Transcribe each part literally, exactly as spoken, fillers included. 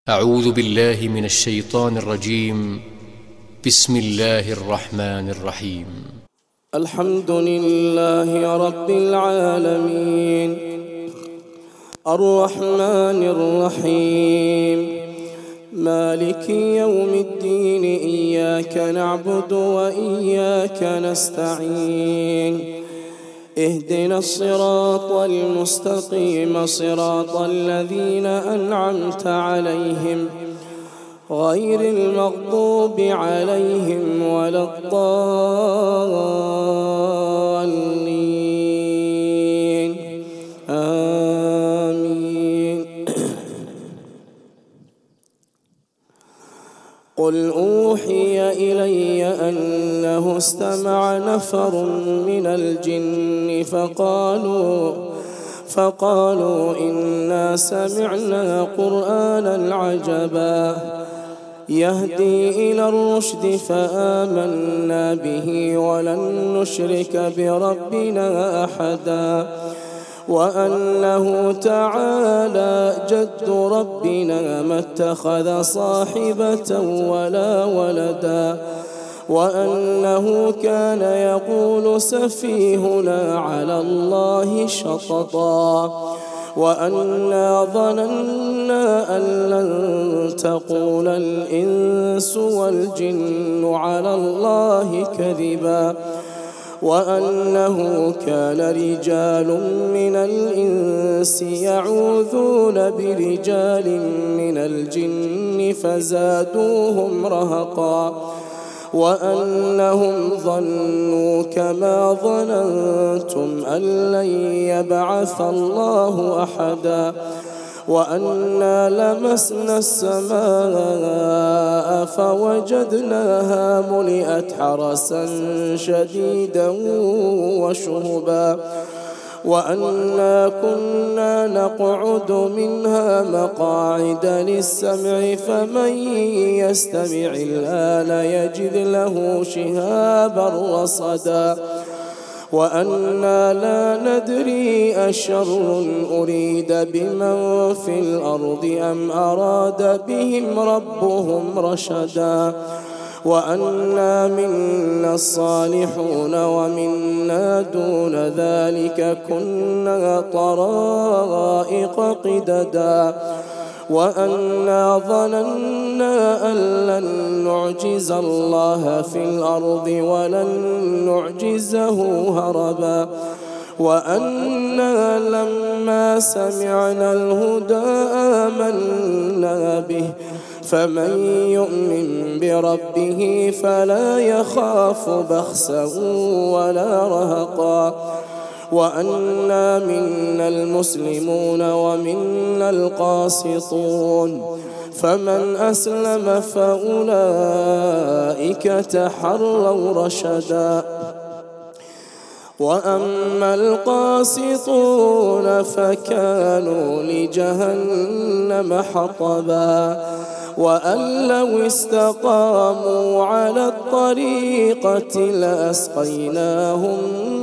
أعوذ بالله من الشيطان الرجيم. بسم الله الرحمن الرحيم. الحمد لله رب العالمين الرحمن الرحيم مالك يوم الدين، إياك نعبد وإياك نستعين. اهدنا الصراط المستقيم، صراط الذين أنعمت عليهم غير المغضوب عليهم ولا الضالين، آمين. قل أوحي إلي أنه استمع نفر من الجن فقالوا فقالوا إنا سمعنا قرآنا عجبا يهدي إلى الرشد فآمنا به ولن نشرك بربنا أحدا، وأنه تعالى جد ربنا ما اتخذ صاحبة ولا ولدا، وأنه كان يقول سفيهنا على الله شططا، وأنا ظننا أن لن تقول الإنس والجن على الله كذبا، وأنه كان رجال من الإنس يعوذون برجال من الجن فزادوهم رهقا، وأنهم ظنوا كما ظننتم أن لن يبعث الله أحدا، وأنا لمسنا السماء فوجدناها ملئت حرسا شديدا وشهبا، وأنا كنا نقعد منها مقاعد للسمع فمن يستمع الآن يجد له شهابا رصدا، وأنا لا ندري أشر أريد بمن في الأرض أم أراد بهم ربهم رشدا، وأنا منا الصالحون ومنا دون ذلك كنا طرائق قددا، وأنا ظننا أن لن نعجز الله في الأرض ولن نعجزه هربا، وأنا لما سمعنا الهدى آمنا به، فمن يؤمن بربه فلا يخاف بخسا ولا رهقا، وأنا منا المسلمون ومنا القاسطون، فمن أسلم فأولئك تحروا رشدا، وأما القاسطون فكانوا لجهنم حطبا، وأن لو استقاموا على الطريقة لأسقيناهم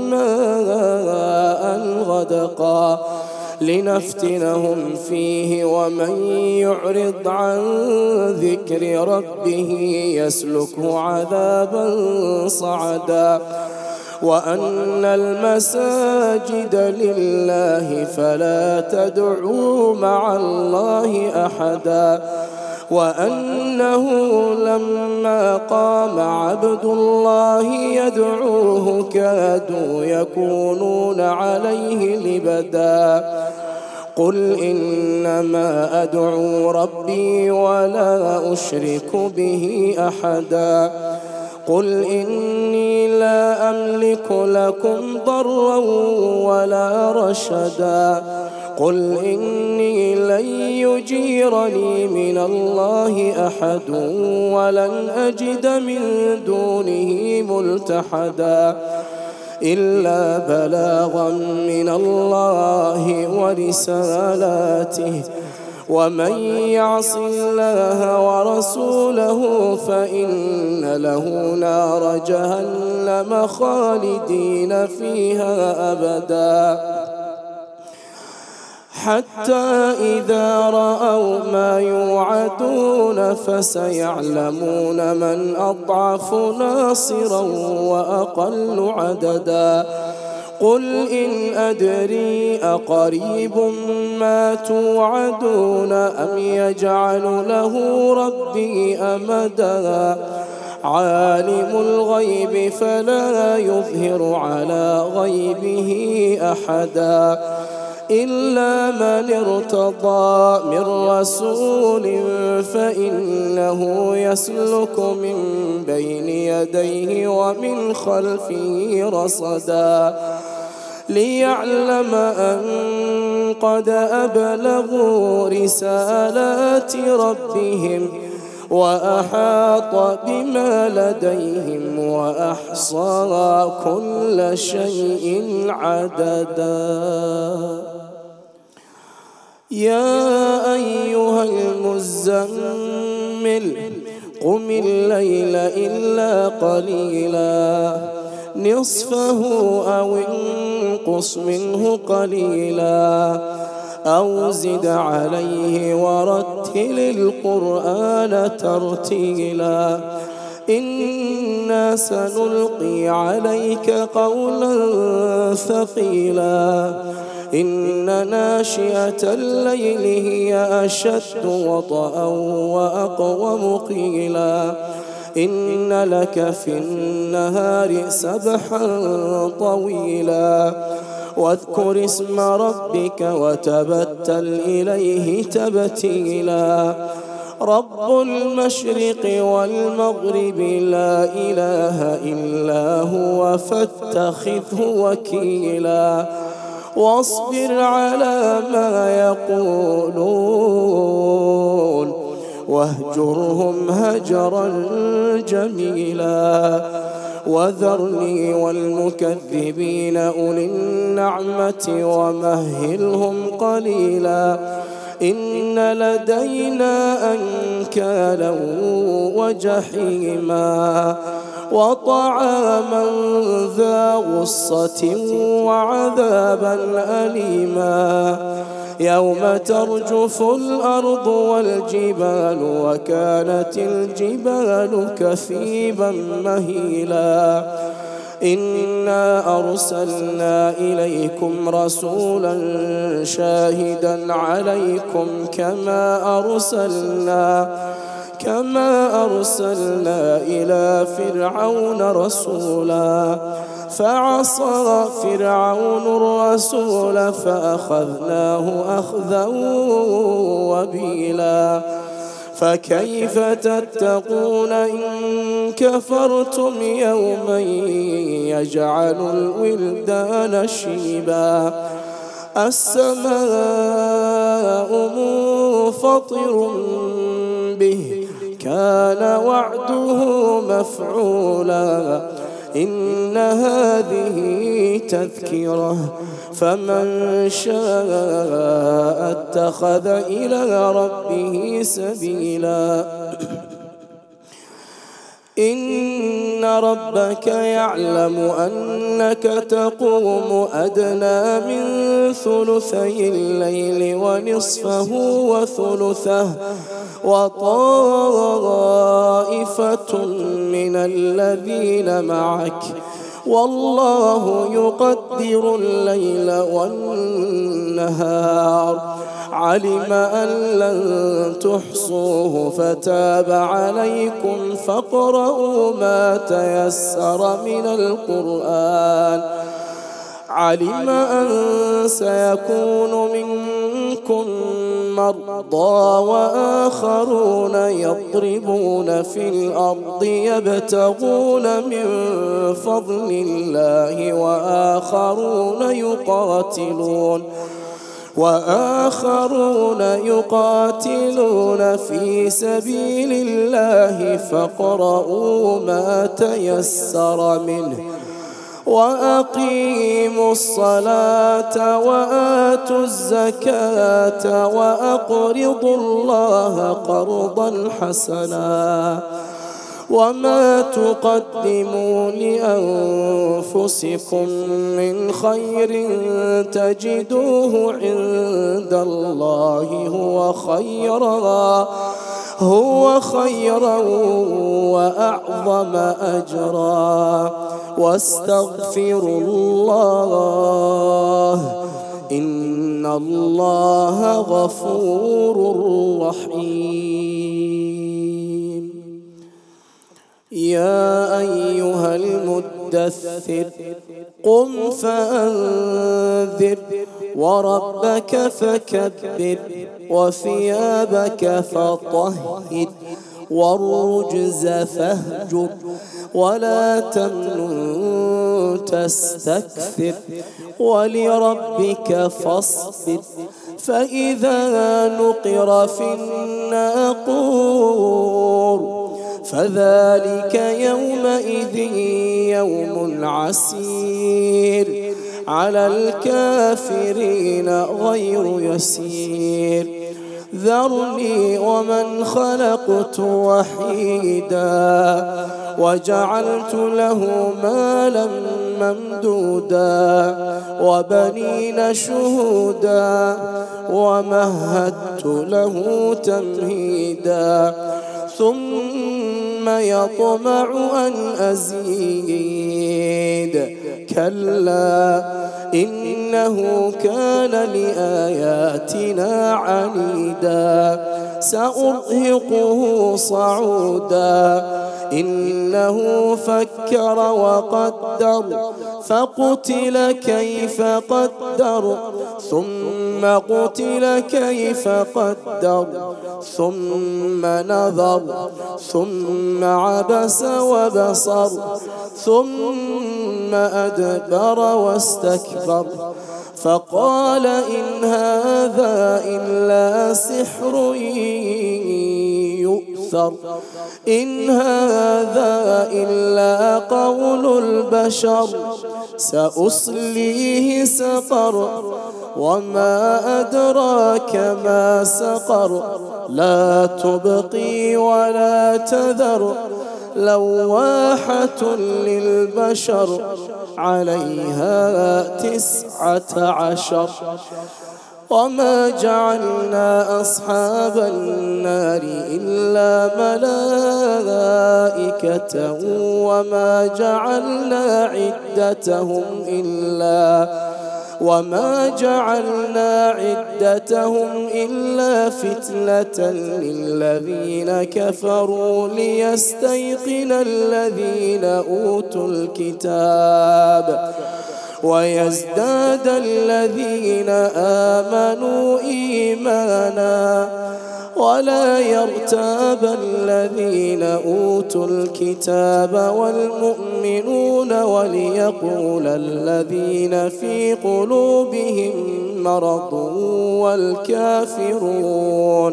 ماء غدقا لنفتنهم فيه، ومن يعرض عن ذكر ربه يسلكه عذابا صعدا، وأن المساجد لله فلا تدعوا مع الله أحدا، وأنه لما قام عبد الله يدعوه كادوا يكونون عليه لبدا، قل إنما أدعو ربي ولا أشرك به أحدا، قل إني لا أملك لكم ضرا ولا رشدا، قل إني لن يجيرني من الله أحد ولن أجد من دونه ملتحدا، إلا بلاغا من الله ورسالاته، ومن يعص الله ورسوله فإن له نار جهنم خالدين فيها أبدا. حتى إذا رأوا ما يوعدون فسيعلمون من أضعف ناصرا وأقل عددا قل إن أدري أقريب ما توعدون أم يجعل له ربي أمدا عالم الغيب فلا يظهر على غيبه أحدا إلا من ارتضى من رسول فإنه يسلك من بين يديه ومن خلفه رصدا ليعلم أن قد أبلغوا رسالات ربهم وأحاط بما لديهم وأحصى كل شيء عددا يا أيها المزمل قم الليل إلا قليلا نصفه أو انقص منه قليلا أو زد عليه ورتل القرآن ترتيلا إنا سنلقي عليك قولا ثقيلا إن ناشئة الليل هي أشد وطئا وأقوم قيلا إن لك في النهار سبحا طويلا واذكر اسم ربك وتبتل إليه تبتيلا رب المشرق والمغرب لا إله إلا هو فاتخذه وكيلا واصبر على ما يقولون واهجرهم هجرا جميلا وذرني والمكذبين أولي النعمة ومهلهم قليلا إن لدينا أنكالا وجحيما وطعاما ذا غصة وعذابا أليما يوم ترجف الأرض والجبال وكانت الجبال كثيبا مهيلا إنا أرسلنا إليكم رسولا شاهدا عليكم كما أرسلنا كما أرسلنا إلى فرعون رسولا فعصى فرعون الرسول فأخذناه أخذا وبيلا فكيف تتقون إن كفرتم يوما يجعل الولدان شيبا السماء منفطر به كان وعده مفعولا إن هذه تذكرة فمن شاء اتخذ إلى ربه سبيلا إن ربك يعلم أنك تقوم أدنى من ثلثي الليل ونصفه وثلثه وطائفة من الذين معك والله يقدر الليل والنهار علم أن لن تحصوه فتاب عليكم فاقرؤوا ما تيسر من القرآن علم أن سيكون منكم مرضى وآخرون يضربون في الأرض يبتغون من فضل الله وآخرون يقاتلون وآخرون يقاتلون في سبيل الله فاقرؤوا ما تيسر منه وأقيموا الصلاة وآتوا الزكاة وأقرضوا الله قرضا حسنا وما تقدموا لأنفسكم من خير تجدوه عند الله هو خيرا هو خيرا وأعظم أجرا واستغفروا الله إن الله غفور رحيم. يا أيها المدثر قم فأنذر وربك فكبر وثيابك فطهر والرجز فاهجر ولا تمنن تستكثر ولربك فاصبر فإذا نقر في الناقور فذلك يومئذ يوم عسير على الكافرين غير يسير. ذرني ومن خلقت وحيدا وجعلت له مالا ممدودا وبنين شهودا ومهدت له تمهيدا ثم يطمع أن أزيد كلا إنه كان لآياتنا عنيدا سأرهقه صعودا إنه فكر وقدر فقتل كيف قدر ثم قتل كيف قدر ثم نظر ثم عبس وبصر ثم أدبر واستكبر فقال إن هذا إلا سحر يؤثر إن هذا إلا قول البشر سأصليه سقر وما أدراك ما سقر لا تبقي ولا تذر لواحة للبشر عليها تسعة عشر. وما جعلنا أصحاب النار إلا ملائكة وما جعلنا عدتهم إلا وما جعلنا عدتهم إلا فتنة للذين كفروا ليستيقن الذين أوتوا الكتاب ويزداد الذين آمنوا إيمانا ولا يرتاب الذين أوتوا الكتاب والمؤمنون وليقول الذين في قلوبهم مرض والكافرون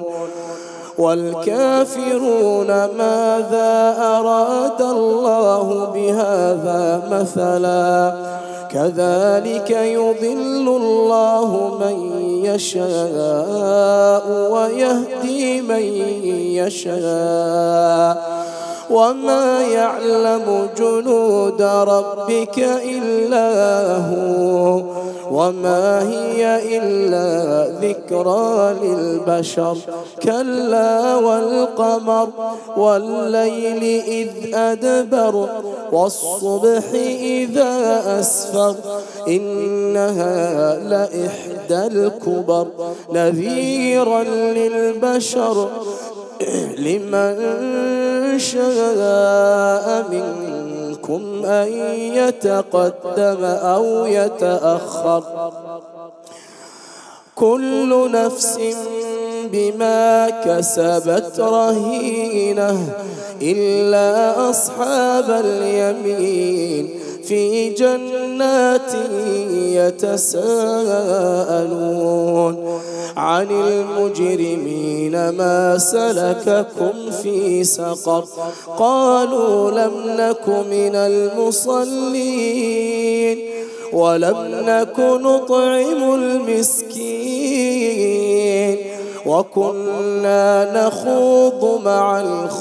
والكافرون ماذا أراد الله بهذا مثلا كذلك يضل الله من يشاء ويهدي من يشاء وما يعلم جنود ربك إلا هو وما هي إلا ذكرى للبشر كلا والقمر والليل إذ أدبر والصبح إذا أسفر إنها لإحدى الكبر نذيرا للبشر لمن شاء منكم أن يتقدم أو يتأخر كل نفس بما كسبت رهينة إلا أصحاب اليمين في جنات يتساءلون عن المجرمين ما سلككم في سقر قالوا لم نك من المصلين ولم نك نطعم المسكين وكنا وكنا نخوض مع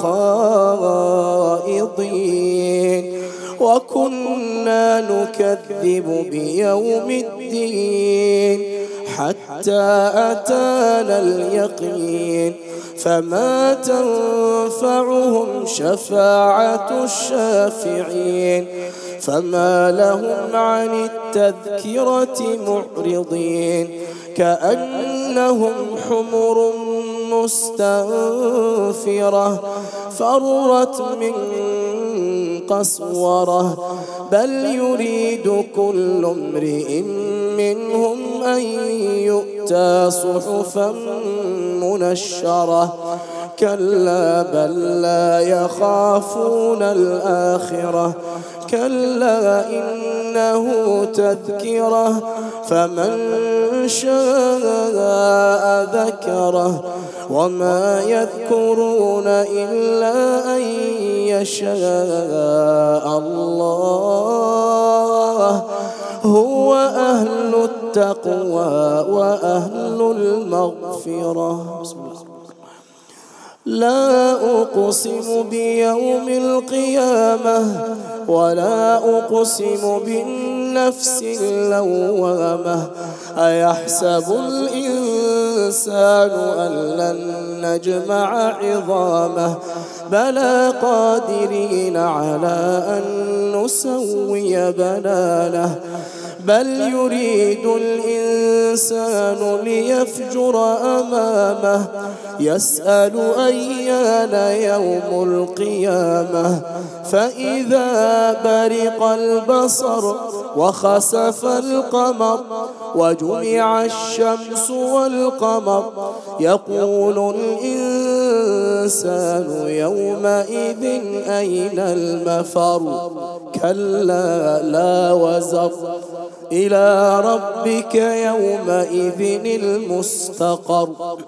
الخائضين وكنا نكذب بيوم الدين حتى أتانا اليقين فما تنفعهم شفاعة الشافعين فما لهم عن التذكرة معرضين كأنهم حمر مستنفرة فرت من قسورة بل يريد كل امرئ منهم أن يؤتى صحفا منشرة كلا بل لا يخافون الآخرة كلا إنه تذكرة فمن شاء ذكره وما يذكرون إلا أن يشاء الله هو أهل التقوى وأهل المغفرة. بسم الله. لا أقسم بيوم القيامة ولا أقسم بالنفس اللوامة أيحسب الإنسان أن لن نجمع عظامه بلى قادرين على أن نسوي بنانه بل يريد الإنسان ليفجر أمامه يسأل أيان يوم القيامة فإذا برق البصر وخسف القمر وجمع الشمس والقمر يقول الإنسان يومئذ أين المفر كلا لا وزر إلى ربك يومئذ المستقر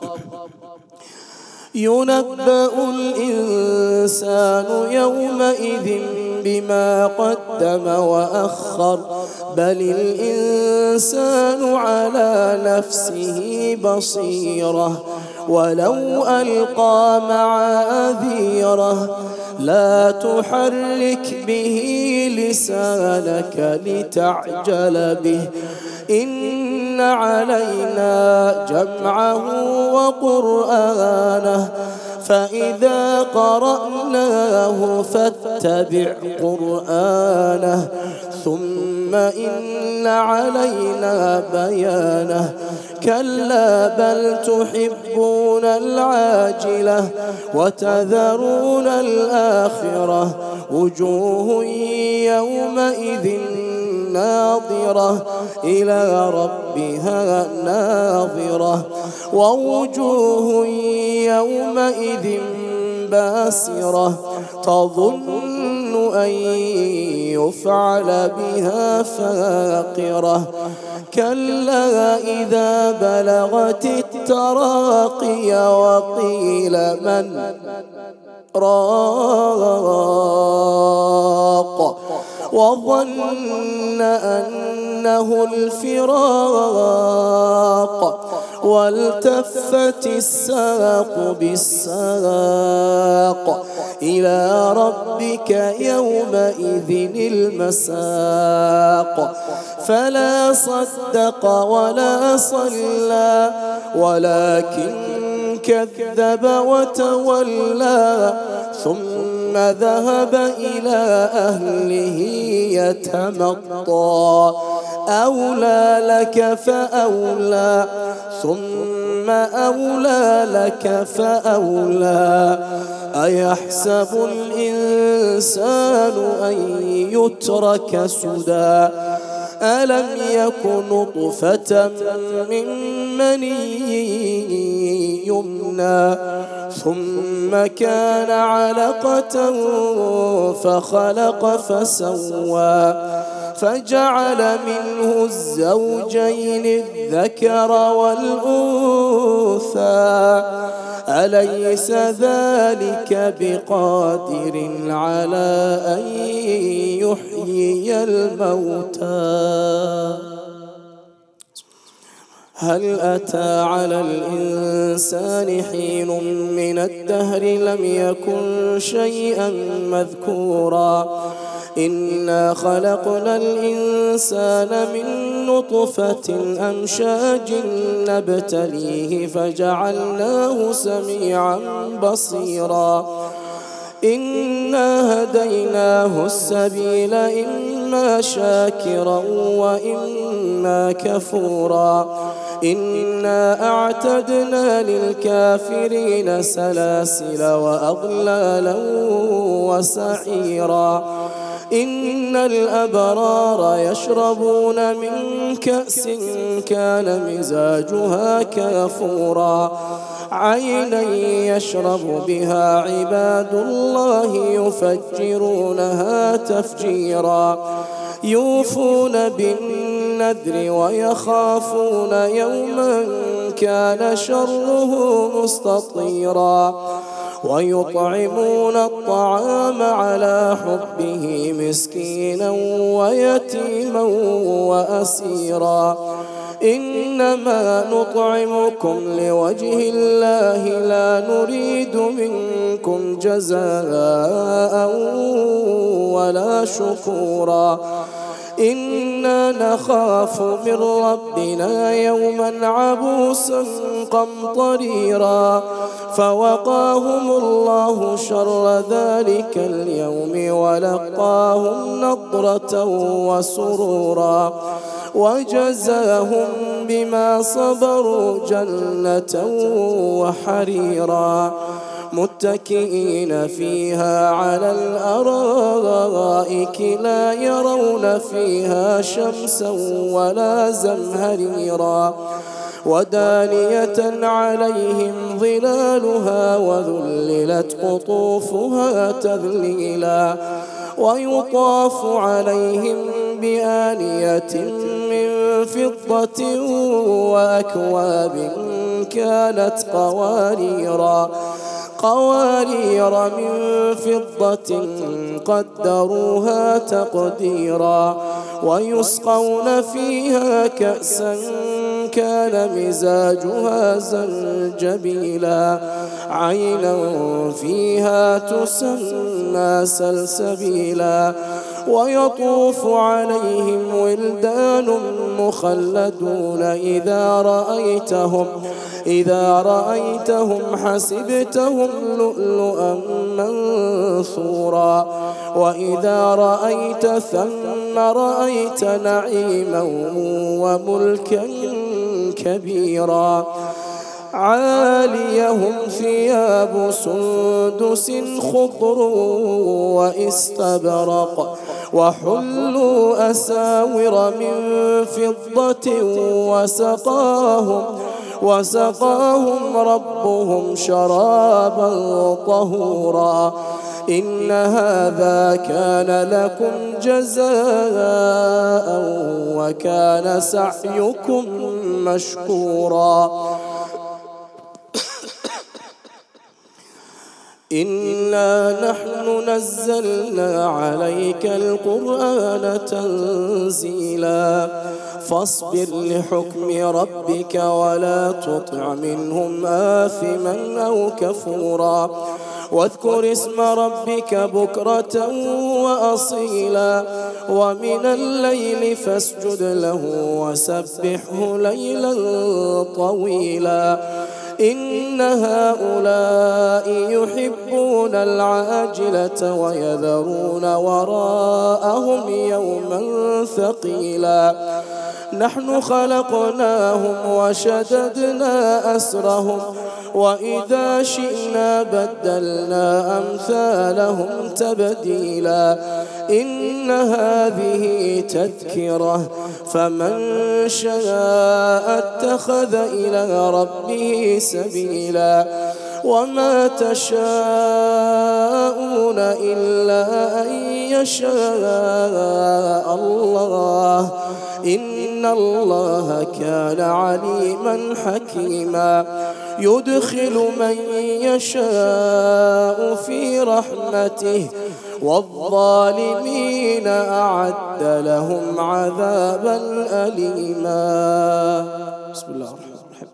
ينبأ الإنسان يومئذ بما قدم وأخر بل الإنسان على نفسه بصيرة ولو ألقى معاذيره لا تحرك به لسانك لتعجل به إن علينا جمعه وقرآنه فإذا قرأناه فاتبع قرآنه ثم إن علينا بيانه كلا بل تحبون العاجلة وتذرون الآخرة وجوه يومئذ ناظرة إلى ربها ناظرة ووجوه يومئذ باسرة تظن أن يفعل بها فاقرة كلا إذا بلغت التراقي وقيل من راق وظن أنه الفراق والتفت الساق بالساق إلى ربك يومئذ المساق فلا صدق ولا صلى ولكن كذب وتولى ثم ذهب إلى أهله يتمطى أولى لك فأولى ثم أولى لك فأولى أيحسب الإنسان أن يترك سدى ألم يك نطفة من مني يمنى ثم كان علقة فخلق فسوى فجعل منه الزوجين الذكر والأنثى أليس ذلك بقادر على أن يحيي الموتى هل أتى على الإنسان حين من الدهر لم يكن شيئا مذكورا إنا خلقنا الإنسان من نطفة أمشاج نبتليه فجعلناه سميعا بصيرا إنا هديناه السبيل إما شاكرا وإما كفورا إنا أعتدنا للكافرين سلاسل وأغلالا وسعيرا إن الأبرار يشربون من كأس كان مزاجها كافورا عينا يشرب بها عباد الله يفجرونها تفجيرا يوفون بالنذر ويخافون يوما كان شره مستطيرا ويطعمون الطعام على حبه مسكينا ويتيما وأسيرا إنما نطعمكم لوجه الله لا نريد منكم جزاء ولا شكورا إنا نخاف من ربنا يوما عبوسا قمطريرا فوقاهم الله شر ذلك اليوم ولقاهم نضرة وسرورا وجزاهم بما صبروا جنة وحريرا متكئين فيها على الأرائك لا يرون فيها شمسا ولا زمهريرا ودانية عليهم ظلالها وذللت قطوفها تذليلا ويطاف عليهم بآنية من فضة وأكواب كانت قواريرا قوارير من فضة قدروها تقديرا ويسقون فيها كأسا كان مزاجها زنجبيلا عينا فيها تسمى سلسبيلا ويطوف عليهم ولدان مخلدون إذا رأيتهم إذا رأيتهم حسبتهم لؤلؤا منثورا وإذا رأيت ثم رأيت نعيما وملكا كبيرا عاليهم ثياب سندس خضر واستبرق وحلوا أساور من فضة وسقاهم وسقاهم ربهم شرابا طهورا إن هذا كان لكم جزاء وكان سعيكم مشكورا إنا نحن نزلنا عليك القرآن تنزيلا فاصبر لحكم ربك ولا تطع منهم آثما أو كفورا واذكر اسم ربك بكرة وأصيلا ومن الليل فاسجد له وسبحه ليلا طويلا إن هؤلاء يحبون العاجلة ويذرون وراءهم يوما ثقيلا نحن خلقناهم وشددنا أسرهم وإذا شئنا بدلنا أمثالهم تبديلا إن هذه تذكرة فمن شاء اتخذ إلى ربه سبيلا وما تشاءون إلا أن يشاء الله إن الله كان عليما حكيما يدخل من يشاء في رحمته والظالمين أعد لهم عذابا أليما. بسم الله الرحمن الرحيم.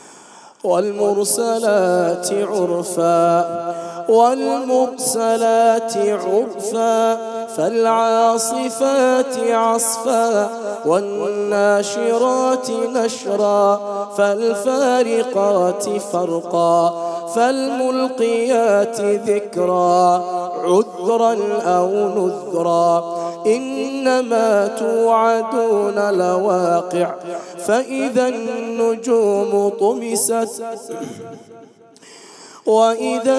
والمرسلات عرفا والمرسلات عرفا فالعاصفات عصفا والناشرات نشرا فالفارقات فرقا فالملقيات ذكرا عذرا أو نذرا إنما توعدون لواقع فإذا النجوم طمست وإذا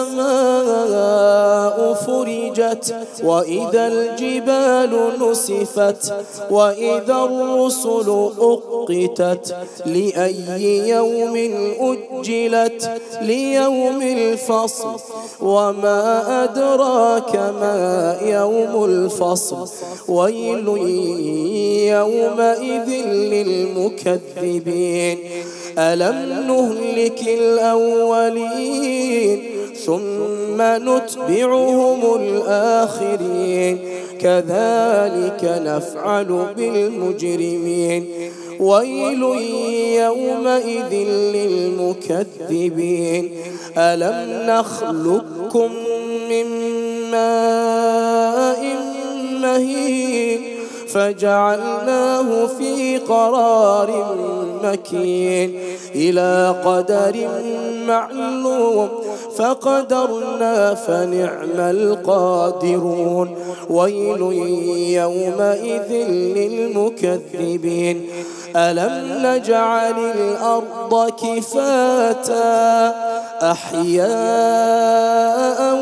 السماء فرجت وإذا الجبال نسفت وإذا الرسل أقتت لأي يوم أجلت ليوم الفصل وما أدراك ما يوم الفصل ويل يومئذ للمكذبين ألم نهلك الأولين ثم نتبعهم الآخرين كذلك نفعل بالمجرمين ويل يومئذ للمكذبين ألم نخلقكم من ماء مهين فجعلناه في قرار مكين إلى قدر معلوم فقدرنا فنعم القادرون ويل يومئذ للمكذبين ألم نجعل الأرض كفاتا أحياء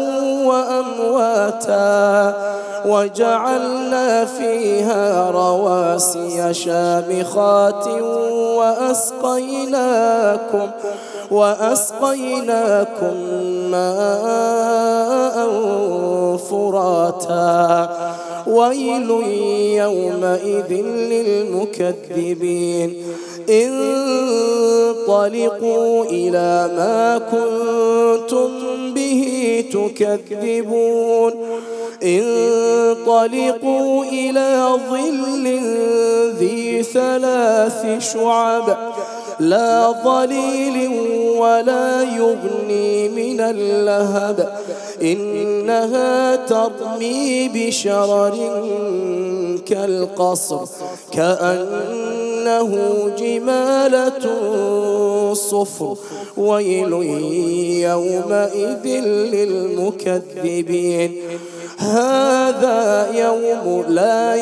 وأمواتا وجعلنا فيها رواسي شامخات وأسقيناكم وأسقيناكم ماء فراتا ويل يومئذ للمكذبين انطلقوا إلى ما كنتم به تكذبون انطلقوا إلى ظل ذي ثلاث شعب لا ظليل ولا يغني من اللهب إنها ترمي بشرر كالقصر كأنه جمالة صفر ويل يومئذ للمكذبين هذا يوم لا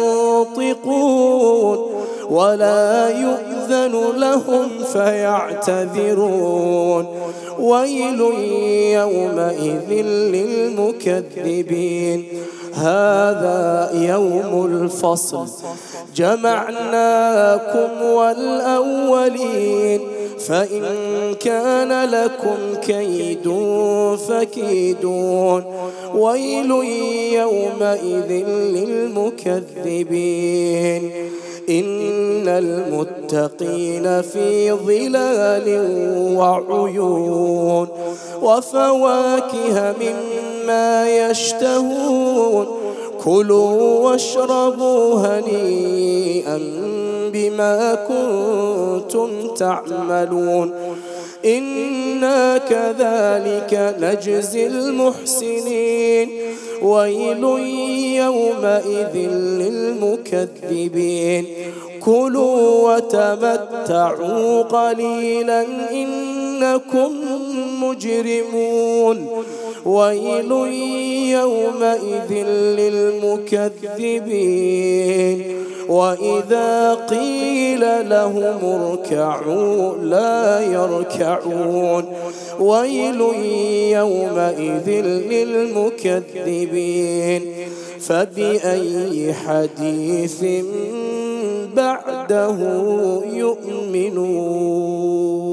ينطقون ولا يؤذن لهم فيعتذرون ويل يومئذ للمكذبين هذا يوم الفصل جمعناكم والأولين فإن كان لكم كيد فكيدون ويل يومئذ للمكذبين إن المتقين في ظلال وعيون وفواكه مما يشتهون كلوا واشربوا هنيئا بما كنتم تعملون إنا كذلك نجزي المحسنين ويل يومئذ للمكذبين كلوا وتمتعوا قليلا إنكم مجرمون ويل يومئذ للمكذبين وإذا قيل لهم اركعوا لا يركعون ويل يومئذ للمكذبين فبأي حديث بعده يؤمنون.